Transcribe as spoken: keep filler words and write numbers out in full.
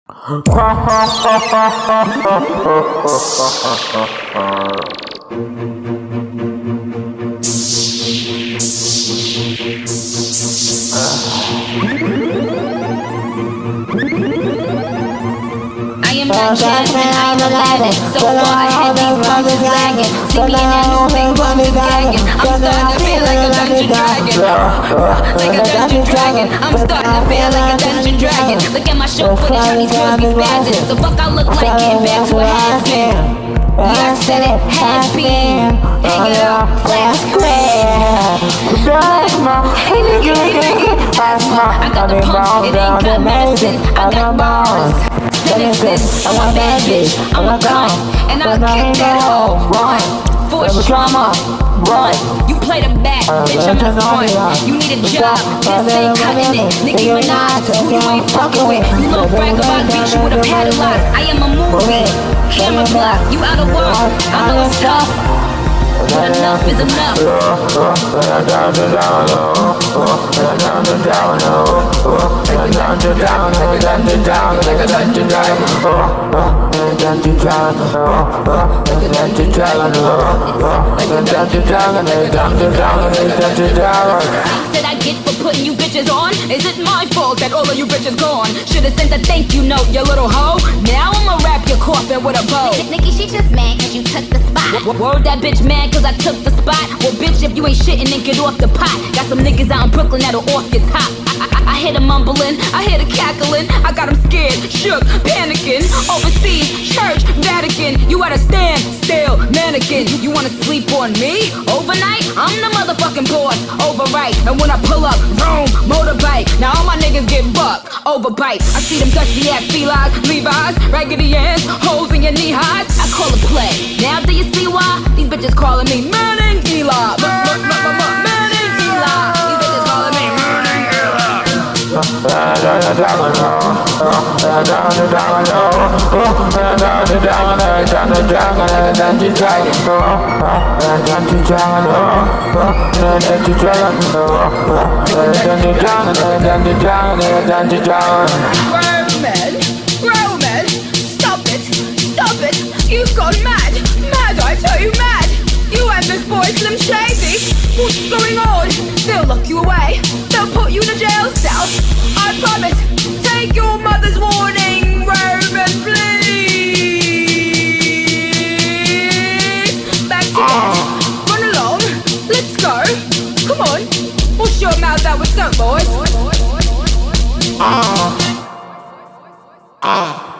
am not Jasmine, I'm Aladdin. So far ahead, these bums is lagging. See me in that new big bums is gagging. I'm starting to feel like a dungeon dragon. Like a dungeon dragon. I'm starting to feel like a dungeon dragon. Look at my show footage, how these girls be spazzing. So fuck I look like, get back to what has been. Yeah, I said it has been. Hang it up, flash square. Hey nigga, hey nigga, I got the pump, it ain't got medicine. I got bars. I want bad bitch, I want gone, and I'll kick that hoe, run, for trauma, run. You play the back, bitch, I'm the front. You need a job, this ain't cutting it. Nicki Minaj, who you ain't fucking with. You little brag about bitch, you would've had a lot. I am a movie, camera block, you out of work, I know it's tough, but enough is enough. That I get for putting you bitches on? Is it my fault that all of you bitches gone? Should've sent a thank you note, you little hoe. Now I'ma wrap your coffin with a bow. Nicki, she just mad cause you took the spot. Word that bitch mad cause I took the spot. Well bitch, if you ain't shitting then get off the pot. Got some niggas out in Brooklyn that'll off your top. I, I, I hear them mumbling, I hear the cackling. I got them scared, shook, panicking. Overseas, church, Vatican. You at a stand still, mannequin. You wanna sleep on me? Overnight? I'm the motherfucking boss, overright. And when I pull up, vroom, motorbike. Now all my niggas get bucked, overbite. I see them dusty ass felines, Levi's, raggedy ass, holes in your knee highs. I call it play. Now do you see why? These bitches calling me Manning Eli. Manning Eli. These bitches calling me Manning Eli. Roman, Roman, stop it, stop it. You've gone mad, mad, I tell you, mad. You and this boy Slim Shady. What's going on? They'll lock you away, they'll put you in a jail cell. I promise, take your mother's warning, Roman, please. Back to bed, run along, let's go. Come on, wash your mouth out with soap, boys. Ah. Ah.